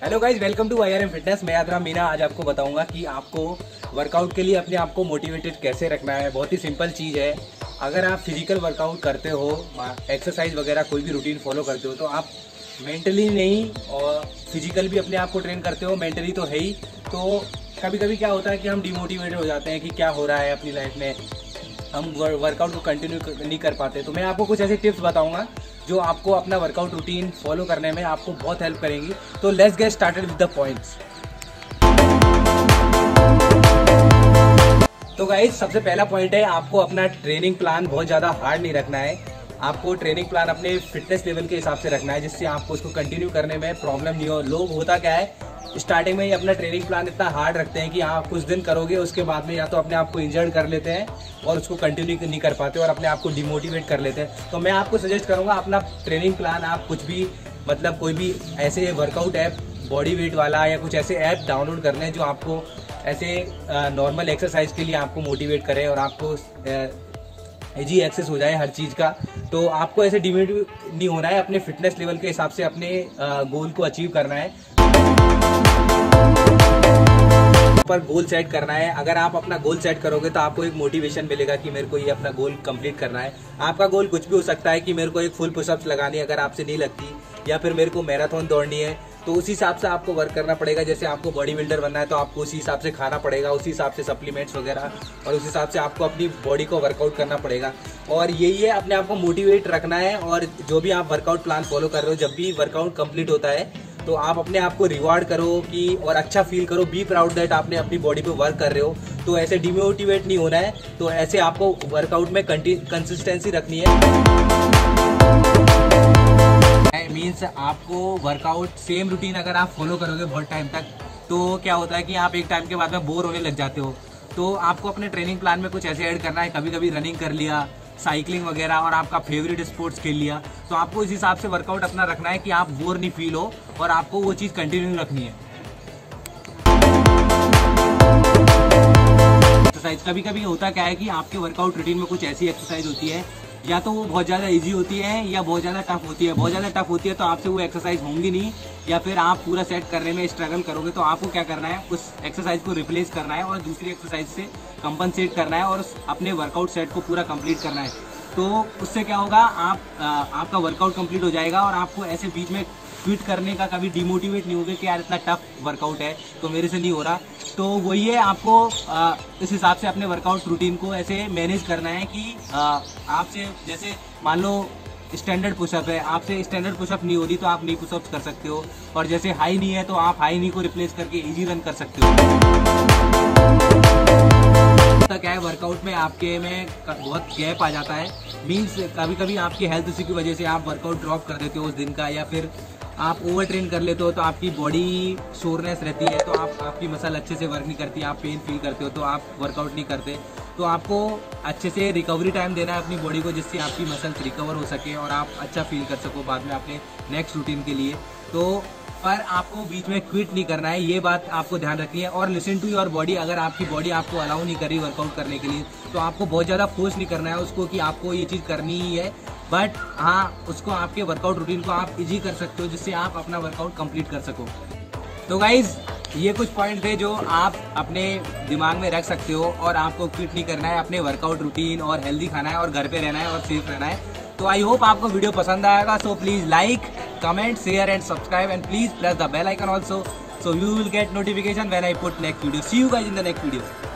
Hello guys, welcome to IRM fitness. मैं आदरा मीना आज आपको बताऊंगा कि आपको वर्कआउट के लिए अपने आप को मोटिवेटेड कैसे रखना है। बहुत ही सिंपल चीज़ है। अगर आप फिजिकल वर्कआउट करते हो, एक्सरसाइज वगैरह कोई भी रूटीन फॉलो करते हो, तो आप मेंटली नहीं और फिजिकल भी अपने आप को ट्रेन करते हो, मेंटली तो है ही। तो कभी कभी क्या होता है कि हम डिमोटिवेटेड हो जाते हैं कि क्या हो रहा है अपनी लाइफ में, हम वर्कआउट को कंटिन्यू नहीं कर पाते। तो मैं आपको कुछ ऐसे टिप्स बताऊंगा जो आपको अपना वर्कआउट रूटीन फॉलो करने में आपको बहुत हेल्प करेंगी। तो let's get started with the points. तो गाइस, सबसे पहला पॉइंट है, आपको अपना ट्रेनिंग प्लान बहुत ज़्यादा हार्ड नहीं रखना है। आपको ट्रेनिंग प्लान अपने फिटनेस लेवल के हिसाब से रखना है, जिससे आपको उसको कंटिन्यू करने में प्रॉब्लम नहीं हो। लोग होता क्या है, स्टार्टिंग में ही अपना ट्रेनिंग प्लान इतना हार्ड रखते हैं कि आप कुछ दिन करोगे, उसके बाद में या तो अपने आप को इंजर्ड कर लेते हैं और उसको कंटिन्यू नहीं कर पाते और अपने आप को डिमोटिवेट कर लेते हैं। तो मैं आपको सजेस्ट करूंगा, अपना ट्रेनिंग प्लान आप कुछ भी मतलब कोई भी ऐसे वर्कआउट ऐप, बॉडी वेट वाला या कुछ ऐसे ऐप डाउनलोड कर लें जो आपको ऐसे नॉर्मल एक्सरसाइज के लिए आपको मोटिवेट करे और आपको इजी एक्सेस हो जाए हर चीज़ का। तो आपको ऐसे डिमोटिवेट नहीं होना है, अपने फिटनेस लेवल के हिसाब से अपने गोल को अचीव करना है, पर गोल सेट करना है। अगर आप अपना गोल सेट करोगे तो आपको एक मोटिवेशन मिलेगा कि मेरे को ये अपना गोल कंप्लीट करना है। आपका गोल कुछ भी हो सकता है कि मेरे को एक फुल पुशअप्स लगानी है, अगर आपसे नहीं लगती, या फिर मेरे को मैराथन दौड़नी है, तो उसी हिसाब से आपको वर्क करना पड़ेगा। जैसे आपको बॉडी बिल्डर बनना है तो आपको उसी हिसाब से खाना पड़ेगा, उसी हिसाब से सप्लीमेंट्स वगैरह, और उस हिसाब से आपको अपनी बॉडी को वर्कआउट करना पड़ेगा। और यही है, अपने आप को मोटिवेट रखना है। और जो भी आप वर्कआउट प्लान फॉलो कर रहे हो, जब भी वर्कआउट कंप्लीट होता है तो आप अपने आप को रिवार्ड करो कि और अच्छा फील करो, बी प्राउड दैट आपने अपनी बॉडी पे वर्क कर रहे हो। तो ऐसे डिमोटिवेट नहीं होना है। तो ऐसे आपको वर्कआउट में कंसिस्टेंसी रखनी है। मीन्स आपको वर्कआउट सेम रूटीन अगर आप फॉलो करोगे बहुत टाइम तक, तो क्या होता है कि आप एक टाइम के बाद में बोर होने लग जाते हो। तो आपको अपने ट्रेनिंग प्लान में कुछ ऐसे ऐड करना है, कभी कभी रनिंग कर लिया, साइकिलिंग वगैरह, और आपका फेवरेट स्पोर्ट्स खेल लिया। तो आपको इस हिसाब से वर्कआउट अपना रखना है कि आप बोर नहीं फील हो और आपको वो चीज़ कंटिन्यू रखनी है। एक्सरसाइज कभी कभी होता क्या है कि आपके वर्कआउट रूटीन में कुछ ऐसी एक्सरसाइज होती है, या तो वो बहुत ज़्यादा इजी होती है या बहुत ज़्यादा टफ होती है। बहुत ज़्यादा टफ होती है तो आपसे वो एक्सरसाइज होंगी नहीं, या फिर आप पूरा सेट करने में स्ट्रगल करोगे। तो आपको क्या करना है, उस एक्सरसाइज को रिप्लेस करना है और दूसरी एक्सरसाइज से कंपनसेट करना है और अपने वर्कआउट सेट को पूरा कंप्लीट करना है। तो उससे क्या होगा, आपका वर्कआउट कंप्लीट हो जाएगा और आपको ऐसे बीच में क्विट करने का कभी डिमोटिवेट नहीं होगा कि यार इतना टफ वर्कआउट है तो मेरे से नहीं हो रहा। तो वही है, आपको इस हिसाब से अपने वर्कआउट रूटीन को ऐसे मैनेज करना है कि आपसे जैसे मान लो स्टैंडर्ड पुशअप है, आपसे स्टैंडर्ड पुशअप नहीं हो रही तो आप नी पुशअप्स कर सकते हो, और जैसे हाई नी है तो आप हाई नी को रिप्लेस करके इजी रन कर सकते हो। क्या है, वर्कआउट में आपके में बहुत गैप आ जाता है। मीन्स कभी कभी आपकी हेल्थ इश्यू की वजह से आप वर्कआउट ड्रॉप कर देते हो उस दिन का, या फिर आप ओवर ट्रेन कर लेते हो तो आपकी बॉडी सोरनेस रहती है, तो आपकी मसल अच्छे से वर्क नहीं करती, आप पेन फील करते हो तो आप वर्कआउट नहीं करते। तो आपको अच्छे से रिकवरी टाइम देना है अपनी बॉडी को, जिससे आपकी मसल्स रिकवर हो सके और आप अच्छा फील कर सको बाद में अपने नेक्स्ट रूटीन के लिए। तो पर आपको बीच में क्विट नहीं करना है, ये बात आपको ध्यान रखनी है। और लिसन टू योर बॉडी, अगर आपकी बॉडी आपको अलाउ नहीं कर रही वर्कआउट करने के लिए, तो आपको बहुत ज़्यादा फोर्स नहीं करना है उसको कि आपको ये चीज़ करनी ही है। बट हाँ, उसको आपके वर्कआउट रूटीन को आप इजी कर सकते हो, जिससे आप अपना वर्कआउट कंप्लीट कर सको। तो गाइज, ये कुछ पॉइंट थे जो आप अपने दिमाग में रख सकते हो, और आपको क्विट नहीं करना है, अपने वर्कआउट रूटीन और हेल्दी खाना है और घर पे रहना है और सेफ रहना है। तो आई होप आपको वीडियो पसंद आएगा। So please like, comment, share and subscribe, and please press the bell icon also, so you will get notification when I put next video. See you guys in the next video.